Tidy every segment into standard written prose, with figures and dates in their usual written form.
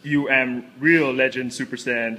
You am real legend super stand.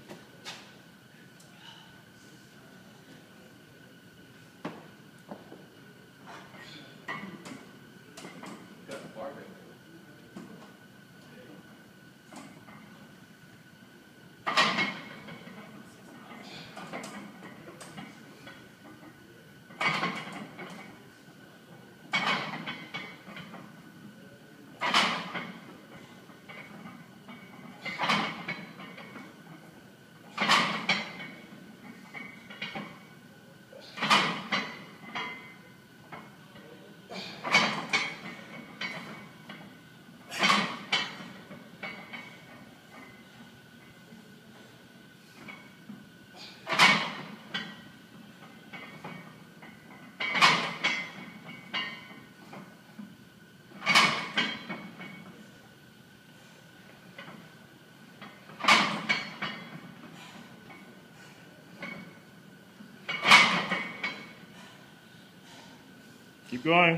Keep going.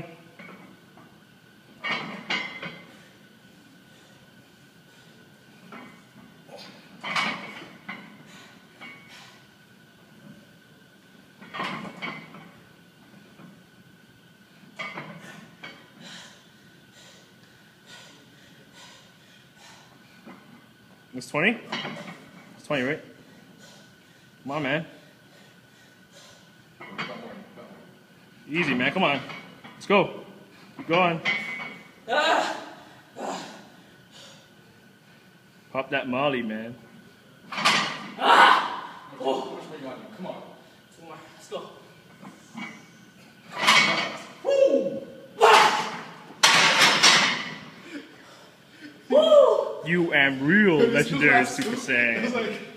It's 20? It's 20, right? Come on, man. Easy, man. Come on. Let's go. Keep going. Pop that molly, man. Oh. Come on. Let's go. You am real legendary super saiyan.